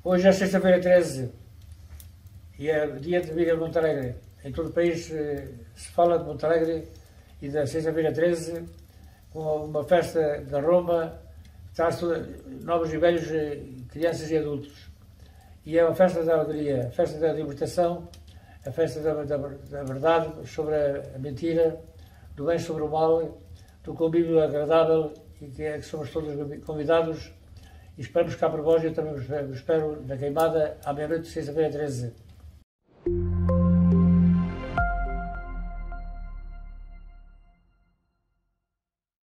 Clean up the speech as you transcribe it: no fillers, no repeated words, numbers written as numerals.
Hoje é sexta-feira 13 e é dia de vida de Monte Alegre. Em todo o país se fala de Monte Alegre e da sexta-feira 13 com uma festa da Roma, traz novos e velhos, crianças e adultos. E é uma festa da alegria, a festa da libertação, a festa da verdade sobre a mentira, do bem sobre o mal, do convívio agradável e que somos todos convidados. E esperamos cá por vós, eu também vos espero na queimada à meia-noite de sexta-feira 13.